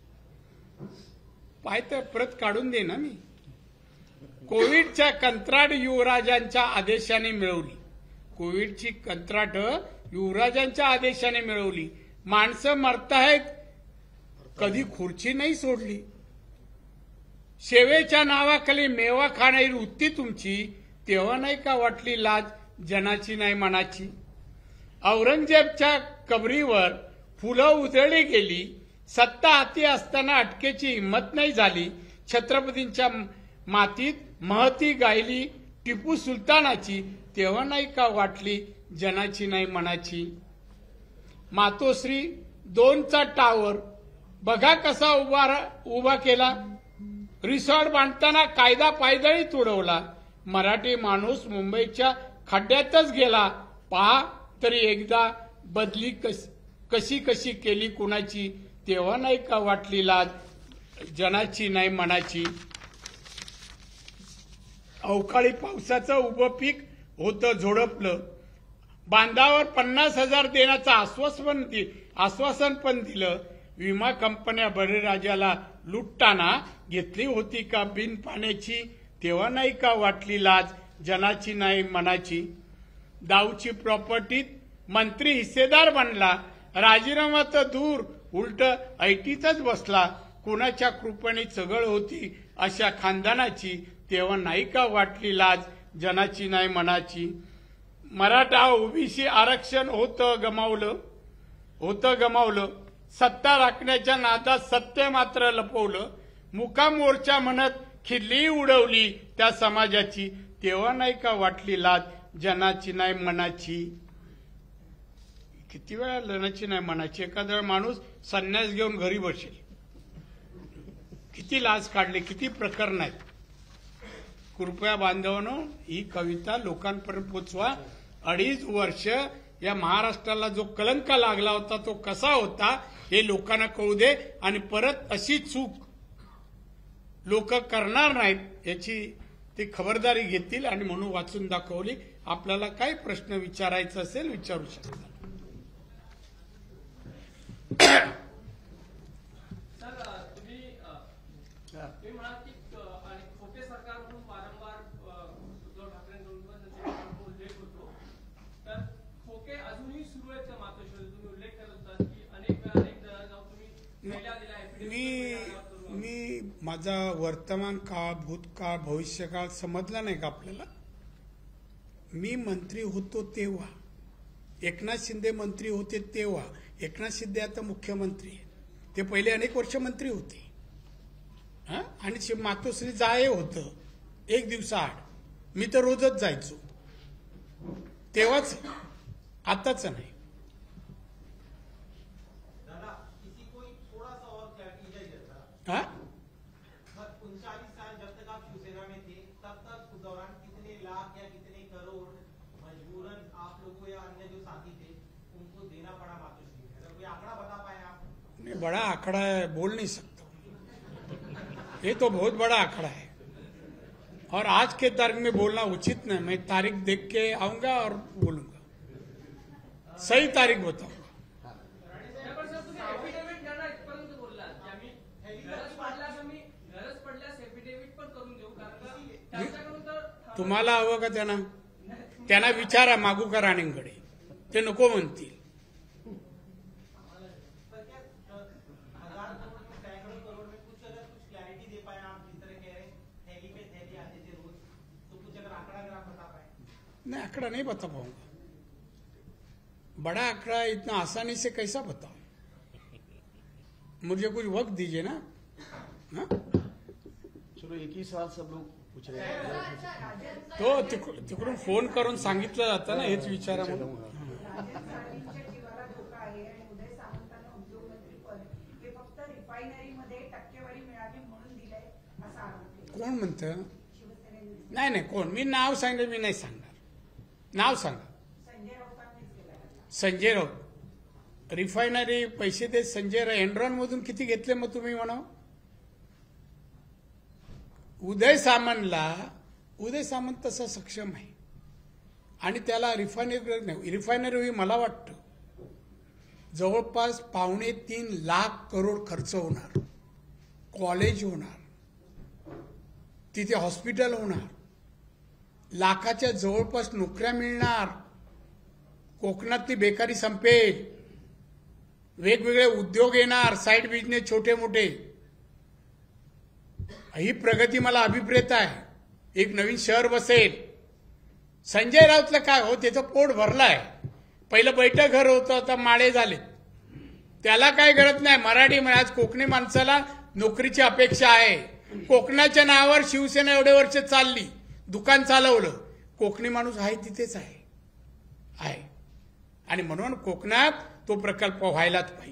पाय तर प्रत काढून दे ना मी. कोविडच्या कंत्राट युवराजांच्या आदेशाने मिळवली, कोविडची कंत्राट युवराजांच्या आदेशाने मिळवली. माणसं मरताहेत, कधी खुर्ची नाही सोडली. सेवेच्या नावाखाली मेवा खाणारी वृत्ती तुमची, तेव्हा नाही का वाटली लाज, जनाची नाही मनाची. औरंगजेबच्या कबरीवर फुलं उधळली गेली, सत्ता हाती असताना अटकेची हिंमत नाही झाली. छत्रपतींच्या मातीत महती गायली टिपू सुलतानाची, तेव्हा नाही का वाटली, जनाची नाही मनाची. मातोश्री 2चा टावर बघा कसा उभा केला, रिसॉर्ट बांधताना कायदा पायदळी तुडवला. मराठी माणूस मुंबईच्या खड्ड्यातच गेला, पहा तरी एकदा बदली कशी कशी केली कुणाची, तेव्हा नाही का वाटली लाज, जनाची नाही मनाची. अवकाळी पावसाचं उभं पीक होतं झोडपलं, बांधावर 50,000 देण्याचं आश्वासन पण दिलं. विमा कंपन्या बळीराजाला लुटताना घेतली होती का बिन पाण्याची, तेव्हा नाही का वाटली लाज, जनाची नाही मनाची. दाऊची प्रॉपर्टीत मंत्री हिस्सेदार बनला, राजीनामा तर दूर उलट ऐटीतच बसला. कोणाच्या कृपेने चगळ होती अशा खानदानाची, तेव्हा नाही का वाटली लाज, जनाची नाही मनाची. मराठा ओबीसी आरक्षण होतं गमावलं, सत्ता राखण्याच्या नादात सत्य मात्र लपवलं. मुका मोर्चा म्हणत खिल्ली उडवली त्या समाजाची, तेव्हा नाही का वाटली लाज, जनाची नाही मनाची. किती वेळा जनाची नाही मनाची. एखादा माणूस संन्यास घेऊन घरी बसेल, किती लाज काढली, किती प्रकरण आहेत. कृपया बांधवांनो, ही कविता लोकांपर्यंत पोचवा. 2.5 वर्ष या महाराष्ट्राला जो कलंक लागला होता तो कसा होता हे लोकांना कळू दे, आणि परत अशी चूक लोक करणार नाहीत याची ते खबरदारी घेतील, आणि म्हणून वाचून दाखवली. आपल्याला काय प्रश्न विचारायचा असेल विचारू शकता. मी माझा वर्तमान काळ, भूतकाळ, भविष्यकाळ समजला नाही का आपल्याला. मी मंत्री होतो तेव्हा, एकनाथ शिंदे मंत्री होते तेव्हा, एकनाथ शिंदे आता मुख्यमंत्री आहे, ते पहिले अनेक वर्ष मंत्री होते. आणि मातोश्री जाये होतं 1 दिवसाआड, मी तर रोजच जायचो तेव्हाच, आताच नाही. हाँ? 39 साल जब तक आप शिवसेना में थे, तब तक उस दौरान कितने लाख या कितने करोड़ मजबूरन आप लोगों को या अन्य जो साथी थे उनको देना पड़ा मातोश्री में? अगर कोई आंकड़ा बता पाए आप. नहीं, बड़ा आंकड़ा है, बोल नहीं सकता. ये तो बहुत बड़ा आंकड़ा है, और आज के तारीख में बोलना उचित नहीं. मैं तारीख देख के आऊंगा और बोलूंगा, सही तारीख बताऊंगा. तुम्हाला हवं का त्यांना विचारा, मागू का राणेंकडे, ते नको म्हणतील. नहीं, आंकड़ा नहीं बता पाऊंगा. बड़ा आंकड़ा इतना आसानी से कैसा बताऊं? मुझे कुछ वक्त दीजिए ना. हाँ? चलो एक ही साल सब लोग पूछ रहे हैं। तो तिकडून फोन करून सांगितलं जातं ना हेच विचारा म्हणून. राजन साळवींच्या जीवाला धोका आहे आणि उदय सामंतांना उद्योगमंत्री पद हे फक्त रिफायनरीमध्ये टक्केवारी मिळावी म्हणून दिलंय असा आरोप केला कोण म्हणतं? शिवसेनेने. नाही नाही, कोण? मी नाव सांगितलं, मी नाही सांगणार. नाव सांगा. संजय राऊतांनीच केला. संजय राऊत. रिफायनरी पैसे ते संजय एनरॉन मधून किती घेतले मग तुम्ही म्हणा? उदय सामंत तसा सक्षम आहे आणि त्याला रिफायनरी मला वाटतं जवळपास 2.5 लाख करोड खर्च होणार, कॉलेज होणार, तिथे हॉस्पिटल होणार, लाखाच्या जवळपास नोकऱ्या मिळणार, कोकणातली बेकारी संपेल, वेगवेगळे उद्योग येणार, साईड बिझनेस छोटे मोठे. ही प्रगती मला अभिप्रेत आहे. एक नवीन शहर बसेल. संजय राऊतला काय हो, त्याचं पोट भरलाय. पहिलं बैठक घर होतं, आता माळे झाले. त्याला काय गरज नाही. मराठी आज कोकणी माणसाला नोकरीची अपेक्षा आहे. कोकणाच्या नावावर शिवसेना एवढे वर्ष चालली, दुकान चालवलं. कोकणी माणूस आहे तिथेच आहे आणि म्हणून कोकणात तो प्रकल्प व्हायलाच पाहिजे.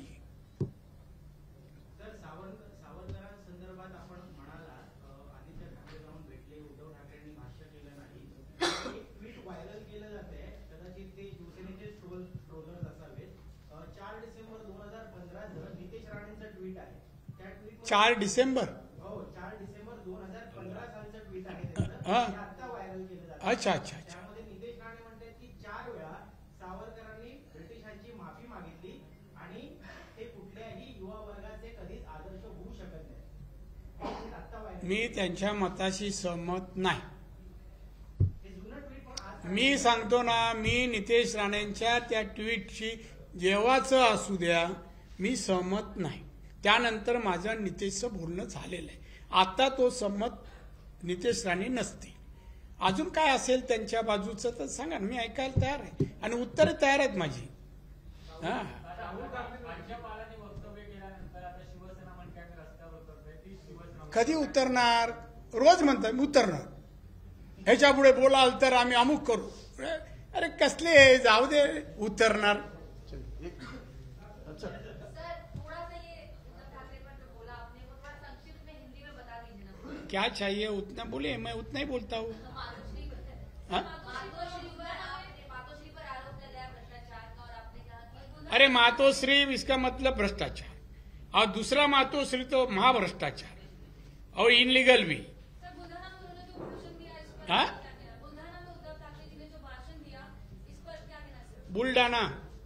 तर सावरकरांसंदर्भात आपण म्हणाला आदित्य ठाकरे जाऊन भेटले, उद्धव ठाकरेंनी भाष्य केलं नाही. एक ट्विट व्हायरल केलं जातंय, कदाचित ते शिवसेनेचे ट्रोलर्स असावेत. 4 डिसेंबर 2015 नितेश राणेंचं ट्विट आहे. त्या ट्विट 4 डिसेंबर 4 डिसेंबर 2015 सालचं ट्विट आहे त्याचं. हा. ते आता व्हायरल केलं जातं. अच्छा. त्यामध्ये नितेश राणे म्हणतात की 4 वेळा सावरकरांनी ब्रिटिशांची माफी मागितली आणि ते कुठल्याही युवा वर्गाचे कधीच आदर्श होऊ शकत नाही. आता व्हायरल मी त्यांच्या मताशी सहमत नाही. हे जुनं ट्विट पण आज मी सांगतो ना, मी नितेश राणेंच्या त्या ट्विटशी जेव्हाच असू द्या, मी सहमत नाही. त्यानंतर माझं नितेशचं बोलणं झालेलं आहे. आता तो सहमत नितेश राणे नसतील. अजून काय असेल त्यांच्या बाजूचं तर सांगा, मी ऐकायला तयार आहे आणि उत्तरं तयार आहेत माझी. हा, राज्यपालांनी वक्तव्य केल्यानंतर आता शिवसेना म्हणते आम्ही रस्त्यावर उतरतोय. ती शिवसेना कधी उतरणार? रोज म्हणतात मी उतरणार. ह्याच्या पुढे बोलाल तर आम्ही अमुक करू. अरे कसले, जाऊ दे, उतरणार. चलिए, एक अच्छा सर थोड़ा सा ये उद्धव ठाकरे पर जो बोला आपने वो थोड़ा संक्षिप्त में हिंदी में बता दीजिए ना. क्या चाहिए उतना बोले, मैं उतना ही बोलता हूँ. हाँ? मातोश्री पर आरोप लगाया भ्रष्टाचार का और आपने कहा कि अरे मातोश्री इसका मतलब भ्रष्टाचार, और दूसरा मातोश्री तो महाभ्रष्टाचार और इनलीगल भी. सर बुलढाणा में उन्होंने जो भाषण दिया इस पर हाँ? क्या कहना? बुलढाणा में उद्धव ठाकरे जी ने जो भाषण दिया इस पर क्या कहना सर? बुलडाना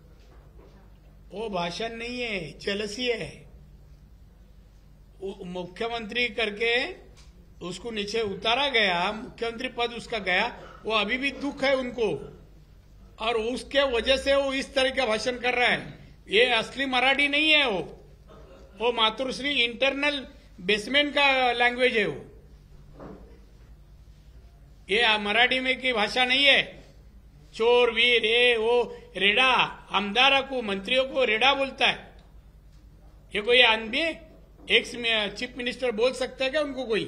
वो भाषण नहीं है, जेलसी है. मुख्यमंत्री करके उसको नीचे उतारा गया, मुख्यमंत्री पद उसका गया, वो अभी भी दुख है उनको और उसके वजह से वो इस तरह का भाषण कर रहा है. ये असली मराठी नहीं है. वो मातृश्री इंटरनल बेसमेंट का लैंग्वेज है. ये मराठी में की भाषा नहीं है. चोर वीर ये वो रेडा, आमदारों को मंत्रियों को रेडा बोलता है. ये कोई आदमी एक्स चीफ मिनिस्टर बोल सकता है क्या उनको कोई?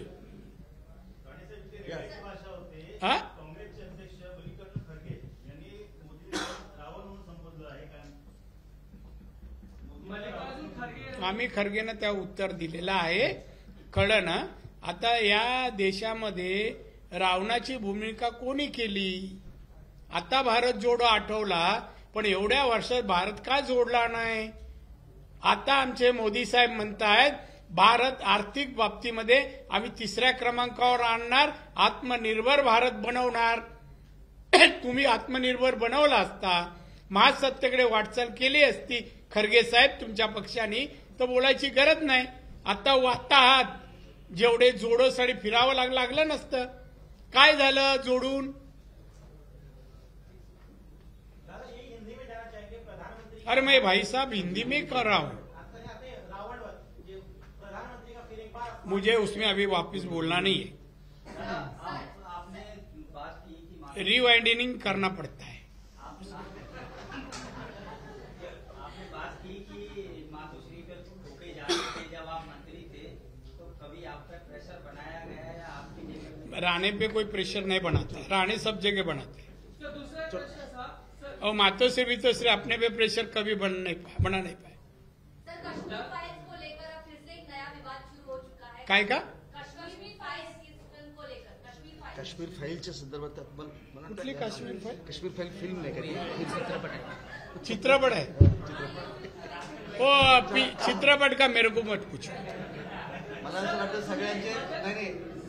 हाँ? काँग्रेसचे अध्यक्ष मल्लिकार्जुन खरगे यांनी मोदींना रावण म्हणून संबोधलं आहे का? मल्लिकार्जुन खरगे आम्ही खरगेनं त्या उत्तर दिलेलं आहे. कळलं ना? आता या देशामध्ये रावणाची भूमिका कोणी केली? आता भारत जोडो आठवला, पण एवढ्या वर्षात भारत का जोडला नाही? आता आमचे मोदी साहेब म्हणतायत भारत आर्थिक बाबतीमध्ये आम्ही 3ऱ्या क्रमांकावर आणणार, आत्मनिर्भर भारत बनवणार. तुम्ही आत्मनिर्भर बनवला असता, महासत्तेकडे वाटचाल केली असती खरगे साहेब तुमच्या पक्षाने, तर बोलायची गरज नाही. आता वाटता आहात, जेवढे जोडोसाठी फिरावं लागलं नसतं. काय झालं जोडून? दादा ये हिंदी में जाना चाहेंगे प्रधानमंत्री. अरे मैं भाई साहब हिंदी में कर रहा हूं, रावण जो प्रधानमंत्री का फिर एक बार मुझे उसमें अभी वापस बोलना नहीं है. आपने बात की कि रिवाइंडिंग करना पड़ता है. आपने बात की कि मातोश्री पर ठोके जा रहे थे जब आप मंत्री थे, तो कभी आप पर प्रेशर बनाया गया या आपकी जेब में राणे पे कोई प्रेशर नहीं बनाता है, राणे सब जगह बनाते हैं। और मातोश्री बीतोश्री अपने पे प्रेशर कभी बना नहीं पाए। सर, कश्मीर फाइल्स को लेकर अब फिर से एक नया विवाद शुरू हो चुका है। काय का कश्मीर फाइल्स की फिल्म को लेकर काश्मीर फाईलच्या संदर्भात मला कुठली Kashmir file? Kashmir file film नाही का ती? चित्रपट आहे. चित्रपट है ओ चित्रपट का मेरे को मत पूछो। मला असं वाटतं सगळ्यांचे नाही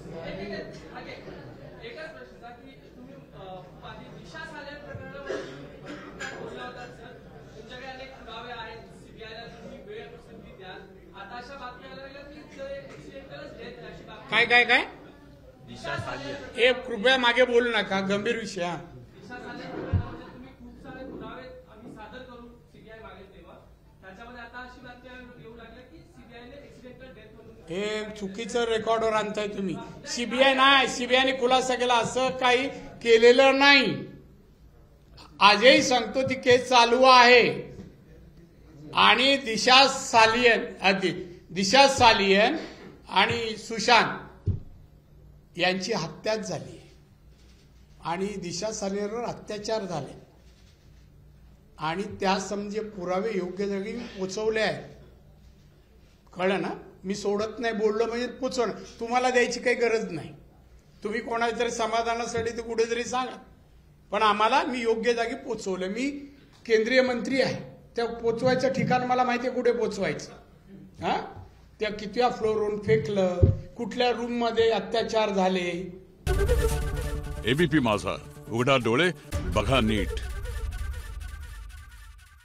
एकच प्रश्न होता की तुम्ही माझी दिशा साल्या प्रकरणावर बोलला होता सर. तुमच्याकडे अनेक पुरावे आहेत, सीबीआयला तुम्ही वेळ पसंती द्याल. आता अशा बातम्या यायला लागल्या की ते एक्सिडेंटलच डेथ आहे अशी बातमी. काय दिशा साल्या एक कृपया मागे बोलू नका, गंभीर विषय हा. दिशा साल्या प्रकरणामध्ये तुम्ही खूप सारे पुरावे आम्ही सादर करून सीबीआय मागेल तेव्हा त्याच्यामध्ये आता अशी बातम्या येऊ लागल्या की सीबीआयने एक्सिडेंटल डेथ म्हणून हे चुकीचं रेकॉर्डवर आणताय तुम्ही. सीबीआयने खुलासा केला, असं काही केलेलं नाही. आजही सांगतो ती केस चालू आहे आणि दिशा सालियन आणि सुशांत यांची हत्याच झाली आणि दिशा सालियनवर अत्याचार झाले आणि त्या समजे पुरावे योग्य जागी पोचवले आहेत. कळलं ना? मी सोडत नाही, बोललो म्हणजे पोचवणं. तुम्हाला द्यायची काही गरज नाही. तुम्ही कोणाच्या तरी समाधानासाठी ते कुठेतरी सांगा, पण आम्हाला मी योग्य जागी पोचवलं. मी केंद्रीय मंत्री आहे, त्या पोचवायचं ठिकाण मला माहिती आहे कुठे पोचवायचं. हा, त्या कितव्या फ्लोरवरून फेकलं, कुठल्या रूम मध्ये अत्याचार झाले. एबीपी माझा, उघडा डोळे बघा नीट.